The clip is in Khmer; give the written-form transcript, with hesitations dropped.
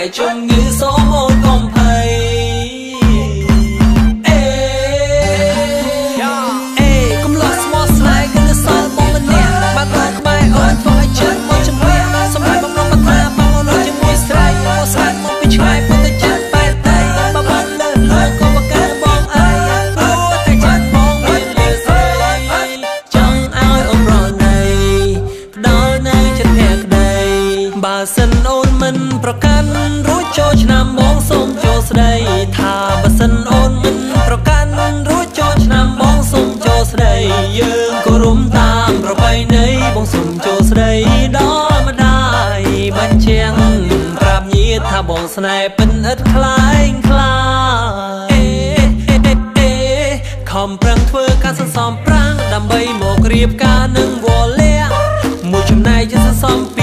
ជុំងឺសូមអូនកុំភ័យកុំលាស់ស្មោះស្នេហ៍គឺនៅសល់បងម្នាក់បាត់ទៅក្បែរអូនធ្វើឲ្យចិត្តមកជំនះសម្រាប់បំណងប្រាថ្នាបងអូនរត់ជាមួយស្រីមកស្អាតមកពីឆ្ងាយប៉ុន្តែចិត្តបែកតែបើបងលើលើក៏បកកើតបងអីព្រោះតែចិត្តបងមានលើស្រីចង់ឲ្យអូនរស់នៃផ្ដល់នៅចិត្តភក្តីបើសិនអូនមិនប្រកាន់រួចចូលឆ្នាំបងសូមចូលស្ដីថាបើសិនអូនមិនប្រកាន់រួចចូលឆ្នាំបងសូមចូលស្ដីយើងក៏រួមតាមប្រពៃណីបងសូមចូលស្ដីដល់ម្ដាយបញ្ជាំងប្រាប់ញាតិថាបងស្នេហ៍ពិនឥតខ្លាយខ្លាខំប្រឹងធ្វើការសន្សំប្រាំងដើម្បីមករៀបការនឹងវល់លះមួយចំណែកជាសន្សំ